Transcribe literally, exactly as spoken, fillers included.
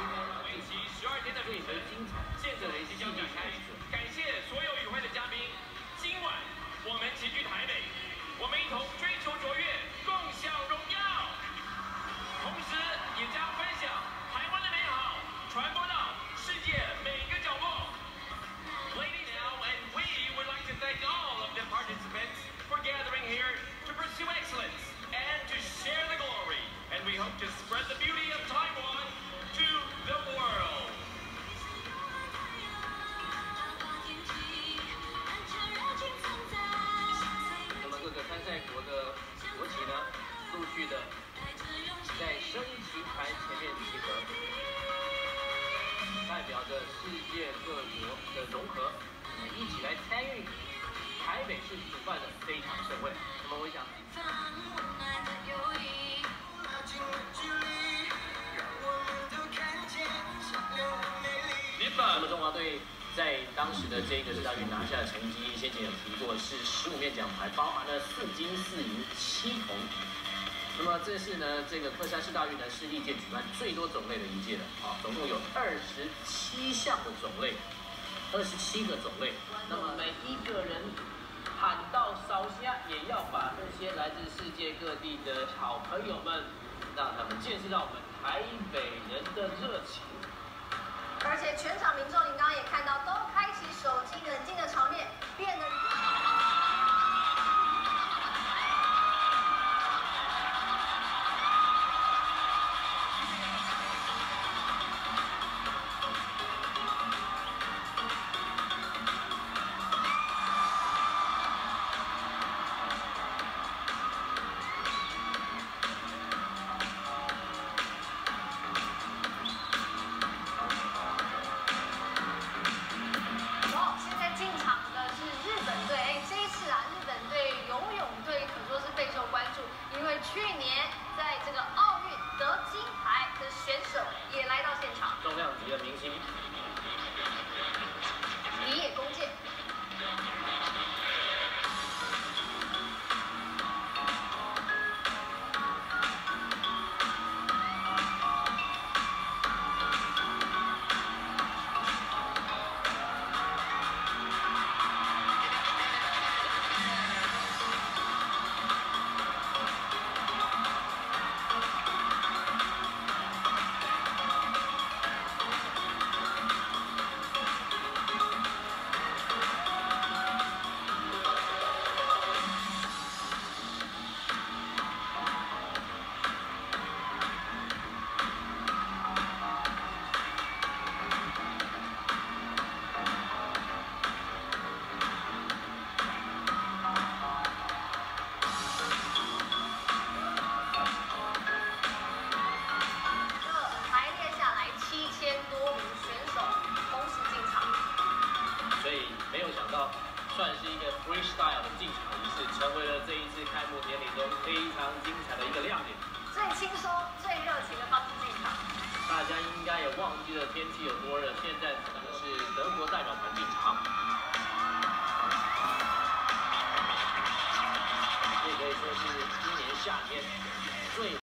应该为期十二天的最为精彩。 现在即将展开，感谢所有与会的嘉宾。今晚我们齐聚台北，我们一同追求卓越，共享荣耀。同时，也将分享台湾的美好，传播到世界每个角落。Ladies now, and we would like to thank all of the participants for gathering here to pursue excellence and to share the glory. And we hope to spread the beauty of Taiwan to the world. 那么各个参赛国的国旗呢，陆续的在升旗台前面集合，代表着世界各国的融合，我们一起来参与台北市主办的这一场盛会。那么我想。 那么中华队在当时的这个世大运拿下的成绩，先前有提过是十五面奖牌，包含了四金四银七铜。那么这是呢，这个昆山世大运呢是历届举办最多种类的一届了啊，总共有二十七项的种类，二十七个种类。那么每一个人喊到烧虾，也要把这些来自世界各地的好朋友们，让他们见识到我们台北人的热情。 而且全场民众，您刚刚也看到，都开启手机冷静的场面，变得。 因为去年在这个奥运得金牌的选手也来到现场， 重量级的明星， 你也弓箭。 算是一个 freestyle 的进场仪式，成为了这一次开幕典礼中非常精彩的一个亮点。 最轻松、最热情的方式进场。 大家应该也忘记了天气有多热，现在可能是德国代表团进场。这可以说是今年夏天最。